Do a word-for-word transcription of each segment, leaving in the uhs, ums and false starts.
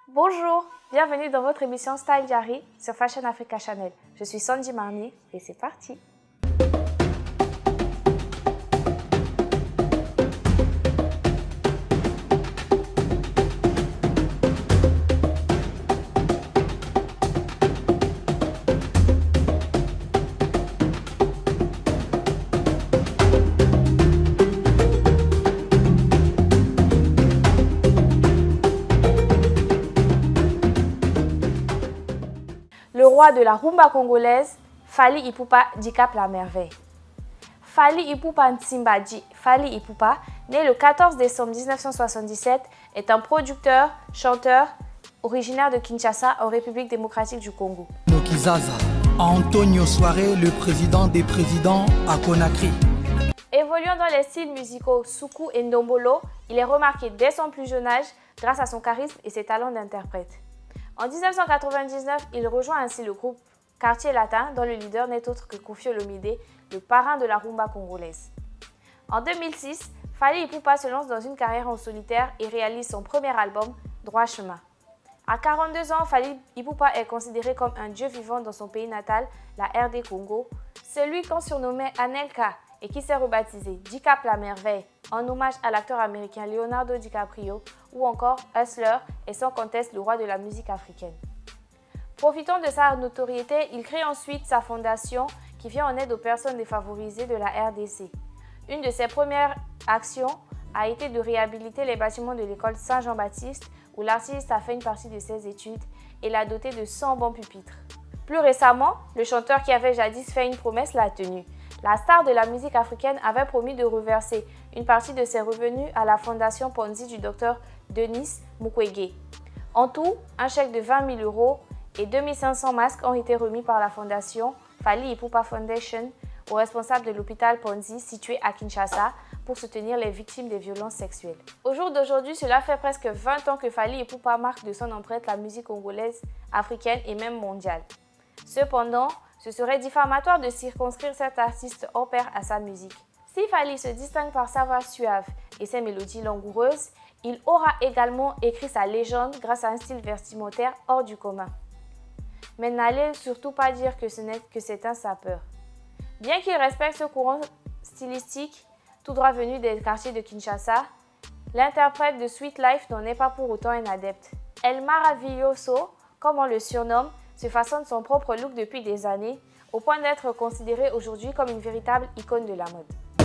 Bonjour, bienvenue dans votre émission Style Diary sur Fashion Africa Channel. Je suis Sandy Marnier et c'est parti. Le roi de la rumba congolaise, Fally Ipupa Dicap la merveille. Fally Ipupa Ntimba dit Fally Ipupa, né le quatorze décembre mille neuf cent soixante-dix-sept, est un producteur, chanteur, originaire de Kinshasa en République démocratique du Congo. Nokizaza, Antonio Soare, le président des présidents à Conakry. Évoluant dans les styles musicaux Soukou et Ndombolo, il est remarqué dès son plus jeune âge grâce à son charisme et ses talents d'interprète. En mille neuf cent quatre-vingt-dix-neuf, il rejoint ainsi le groupe Quartier Latin, dont le leader n'est autre que Koffi Olomide, le parrain de la rumba congolaise. En deux mille six, Fally Ipupa se lance dans une carrière en solitaire et réalise son premier album, Droit Chemin. À quarante-deux ans, Fally Ipupa est considéré comme un dieu vivant dans son pays natal, la R D Congo, celui qu'on surnommait Anelka et qui s'est rebaptisé Dicap la merveille, en hommage à l'acteur américain Leonardo DiCaprio, ou encore Hustler et sans conteste le roi de la musique africaine. Profitant de sa notoriété, il crée ensuite sa fondation qui vient en aide aux personnes défavorisées de la R D C. Une de ses premières actions a été de réhabiliter les bâtiments de l'école Saint-Jean-Baptiste où l'artiste a fait une partie de ses études et l'a doté de cent bons pupitres. Plus récemment, le chanteur qui avait jadis fait une promesse l'a tenue. La star de la musique africaine avait promis de reverser une partie de ses revenus à la fondation Ponzi du docteur Denis Mukwege. En tout, un chèque de vingt mille euros et deux mille cinq cents masques ont été remis par la fondation Fally Ipupa Foundation aux responsables de l'hôpital Ponzi situé à Kinshasa pour soutenir les victimes des violences sexuelles. Au jour d'aujourd'hui, cela fait presque vingt ans que Fally Ipupa marque de son empreinte la musique congolaise, africaine et même mondiale. Cependant, ce serait diffamatoire de circonscrire cet artiste hors pair à sa musique. Si Fally se distingue par sa voix suave et ses mélodies langoureuses, il aura également écrit sa légende grâce à un style vestimentaire hors du commun. Mais n'allez surtout pas dire que ce n'est que c'est un sapeur. Bien qu'il respecte ce courant stylistique, tout droit venu des quartiers de Kinshasa, l'interprète de Sweet Life n'en est pas pour autant un adepte. El Maravilloso, comme on le surnomme, se façonne son propre look depuis des années, au point d'être considéré aujourd'hui comme une véritable icône de la mode.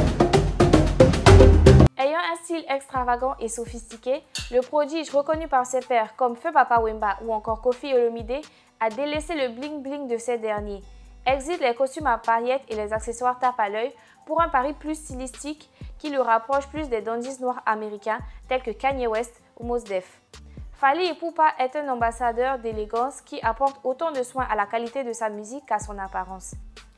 Ayant un style extravagant et sophistiqué, le prodige reconnu par ses pairs comme Feu Papa Wemba ou encore Koffi Olomide a délaissé le bling-bling de ces derniers, exit les costumes à paillettes et les accessoires tape à l'œil pour un pari plus stylistique qui le rapproche plus des dandies noirs américains tels que Kanye West ou Mos Def. Fally Ipupa est un ambassadeur d'élégance qui apporte autant de soin à la qualité de sa musique qu'à son apparence.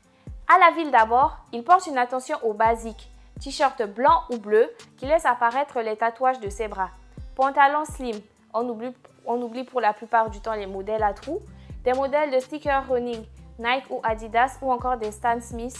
À la ville d'abord, il porte une attention aux basiques, t-shirt blanc ou bleu qui laisse apparaître les tatouages de ses bras, pantalon slim, on oublie, on oublie pour la plupart du temps les modèles à trous, des modèles de sneakers running, Nike ou Adidas ou encore des Stan Smith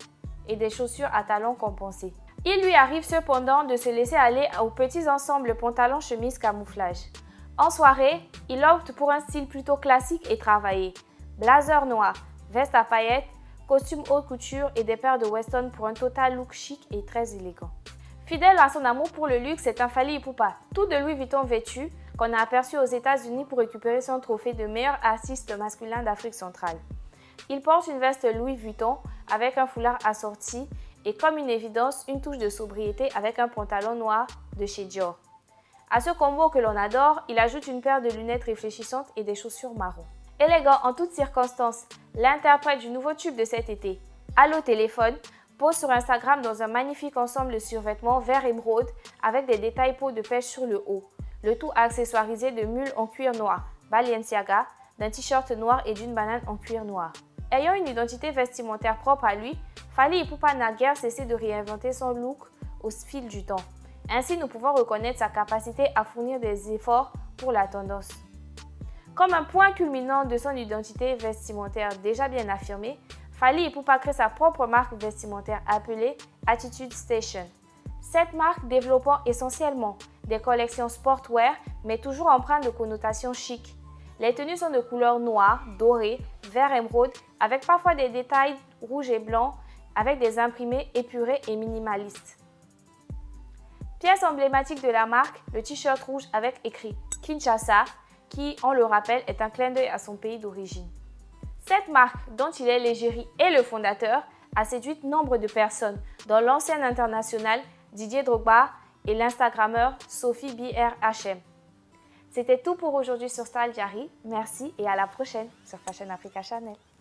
et des chaussures à talons compensés. Il lui arrive cependant de se laisser aller aux petits ensembles pantalon chemise camouflage. En soirée, il opte pour un style plutôt classique et travaillé. Blazer noir, veste à paillettes, costume haute couture et des paires de Weston pour un total look chic et très élégant. Fidèle à son amour pour le luxe, c'est un Fally Ipupa, tout de Louis Vuitton vêtu, qu'on a aperçu aux États-Unis pour récupérer son trophée de meilleur artiste masculin d'Afrique centrale. Il porte une veste Louis Vuitton avec un foulard assorti et comme une évidence, une touche de sobriété avec un pantalon noir de chez Dior. À ce combo que l'on adore, il ajoute une paire de lunettes réfléchissantes et des chaussures marron. Élégant en toutes circonstances, l'interprète du nouveau tube de cet été, Allo Téléphone, pose sur Instagram dans un magnifique ensemble de survêtements vert émeraude avec des détails peau de pêche sur le haut, le tout accessoirisé de mules en cuir noir, Balenciaga, d'un t-shirt noir et d'une banane en cuir noir. Ayant une identité vestimentaire propre à lui, Fally Ipupa n'a guère cessé de réinventer son look au fil du temps. Ainsi, nous pouvons reconnaître sa capacité à fournir des efforts pour la tendance. Comme un point culminant de son identité vestimentaire déjà bien affirmée, Fally Ipupa crée sa propre marque vestimentaire appelée Attitude Station. Cette marque développant essentiellement des collections sportwear mais toujours empreintes de connotations chic. Les tenues sont de couleur noire, dorée, vert émeraude, avec parfois des détails rouges et blancs, avec des imprimés épurés et minimalistes. Pièce emblématique de la marque, le t-shirt rouge avec écrit Kinshasa, qui, on le rappelle, est un clin d'œil à son pays d'origine. Cette marque, dont il est l'égérie et le fondateur, a séduit nombre de personnes, dont l'ancien international Didier Drogba et l'Instagrammeur Sophie B R H M. C'était tout pour aujourd'hui sur Style Diary. Merci et à la prochaine sur Fashion Africa Channel.